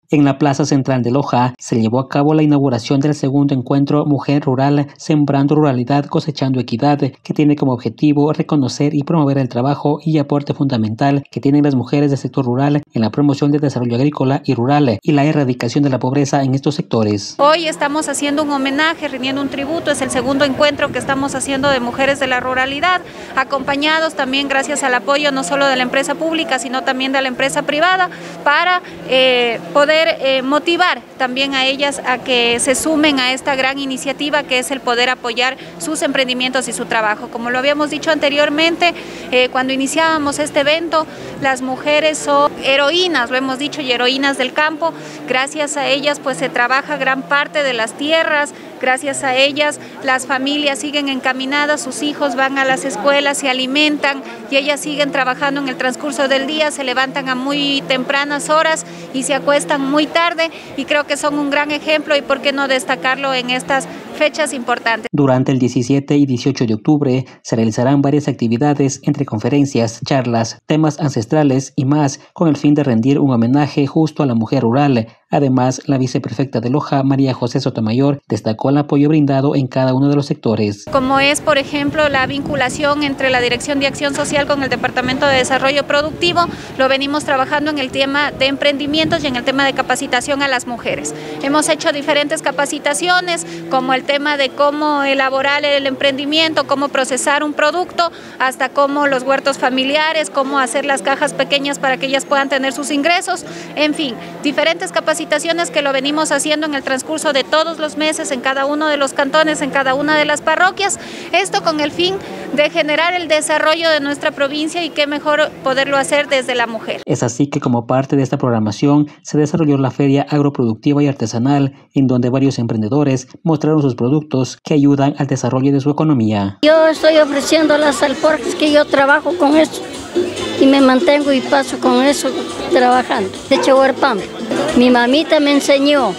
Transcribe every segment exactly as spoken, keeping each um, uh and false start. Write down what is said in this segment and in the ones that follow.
En la Plaza Central de Loja se llevó a cabo la inauguración del segundo encuentro Mujer Rural, Sembrando Ruralidad, Cosechando Equidad, que tiene como objetivo reconocer y promover el trabajo y aporte fundamental que tienen las mujeres del sector rural en la promoción del desarrollo agrícola y rural y la erradicación de la pobreza en estos sectores. Hoy estamos haciendo un homenaje, rindiendo un tributo, es el segundo encuentro que estamos haciendo de mujeres de la ruralidad, acompañados también gracias al apoyo no solo de la empresa pública, sino también de la empresa privada, para eh, poder Eh, motivar también a ellas a que se sumen a esta gran iniciativa que es el poder apoyar sus emprendimientos y su trabajo. Como lo habíamos dicho anteriormente, eh, cuando iniciábamos este evento, las mujeres son heroínas, lo hemos dicho, y heroínas del campo. Gracias a ellas pues se trabaja gran parte de las tierras. Gracias a ellas las familias siguen encaminadas, sus hijos van a las escuelas, se alimentan y ellas siguen trabajando en el transcurso del día, se levantan a muy tempranas horas y se acuestan muy tarde, y creo que son un gran ejemplo y por qué no destacarlo en estas fechas importantes. Durante el diecisiete y dieciocho de octubre se realizarán varias actividades entre conferencias, charlas, temas ancestrales y más, con el fin de rendir un homenaje justo a la mujer rural. Además, la viceprefecta de Loja, María José Sotomayor, destacó el apoyo brindado en cada uno de los sectores. Como es, por ejemplo, la vinculación entre la Dirección de Acción Social con el Departamento de Desarrollo Productivo, lo venimos trabajando en el tema de emprendimientos y en el tema de capacitación a las mujeres. Hemos hecho diferentes capacitaciones, como el tema de cómo elaborar el emprendimiento, cómo procesar un producto, hasta cómo los huertos familiares, cómo hacer las cajas pequeñas para que ellas puedan tener sus ingresos, en fin, diferentes capacitaciones que lo venimos haciendo en el transcurso de todos los meses en cada uno de los cantones, en cada una de las parroquias, esto con el fin de generar el desarrollo de nuestra provincia y qué mejor poderlo hacer desde la mujer. Es así que como parte de esta programación se desarrolló la Feria Agroproductiva y Artesanal, en donde varios emprendedores mostraron sus productos que ayudan al desarrollo de su economía. Yo estoy ofreciendo las alforjas que yo trabajo con eso y me mantengo y paso con eso trabajando. De hecho, huerpam. Mi mamita me enseñó.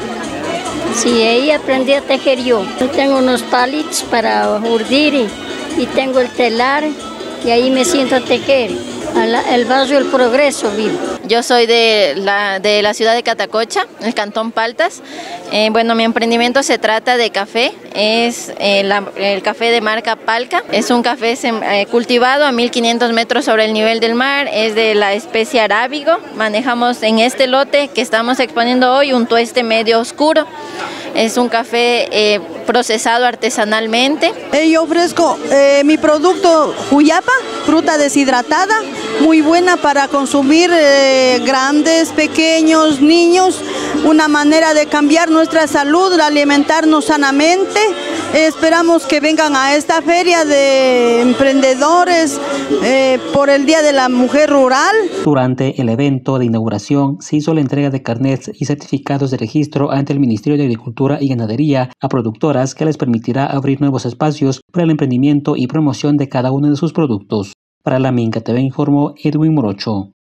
Sí, ella aprendí a tejer yo. Yo tengo unos palitos para urdir y, y tengo el telar y ahí me siento a tejer. El barrio El Progreso vivo. Yo soy de la, de la ciudad de Catacocha, el cantón Paltas. Eh, bueno, mi emprendimiento se trata de café, es eh, la, el café de marca Palca. Es un café eh, cultivado a mil quinientos metros sobre el nivel del mar, es de la especie arábigo. Manejamos en este lote que estamos exponiendo hoy un tueste medio oscuro. Es un café eh, procesado artesanalmente. Yo ofrezco eh, mi producto Juyapa, fruta deshidratada, muy buena para consumir eh, grandes, pequeños, niños, una manera de cambiar nuestra salud, de alimentarnos sanamente. Esperamos que vengan a esta feria de emprendedores eh, por el Día de la Mujer Rural. Durante el evento de inauguración se hizo la entrega de carnets y certificados de registro ante el Ministerio de Agricultura y Ganadería a productoras, que les permitirá abrir nuevos espacios para el emprendimiento y promoción de cada uno de sus productos. Para la Minca T V informó Edwin Morocho.